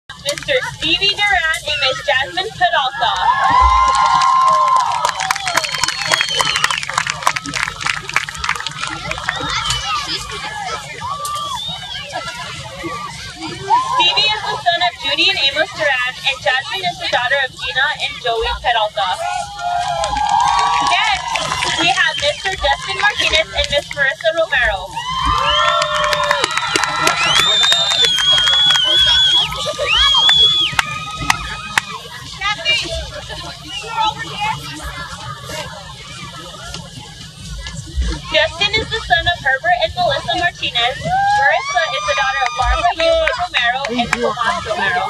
Mr. Stevie Duran and Miss Jasmine Peralta. Stevie is the son of Judy and Amos Duran, and Jasmine is the daughter of Gina and Joey Peralta. Next, we have Mr. Dustin Martinez and Miss Marissa Romero. Justin is the son of Herbert and Melissa Martinez. Marissa is the daughter of Barbara Yuma Romero and Tomas Romero.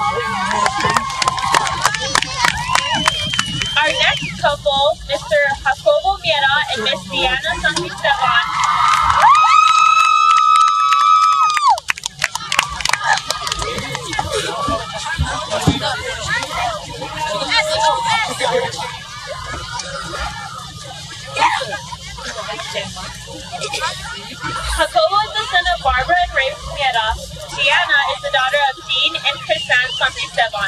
Our next couple, Mr. Jacobo Miera and Miss Diana Santisteban. Jacobo is the son of Barbara and Ray Miera. Diana is the daughter of Dean and Crisan Santisteban.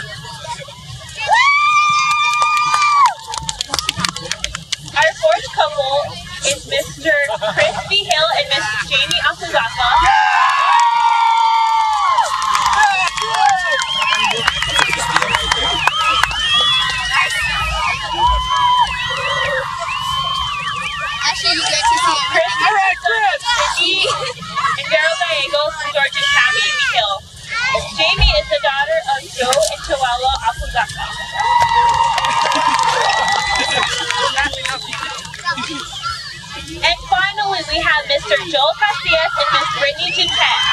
Our fourth couple is Mr. Chris B. Hill and Miss Jamie Akuzaka. Actually, you get to see Chris is the son of Cindy and Daryl Gallegos, George and Tammy B. Hill. Jamie is the daughter of Joe and Chihuahua Akuzaka. And finally, we have Mr. Joel Casillas and Miss Brittany Duquette.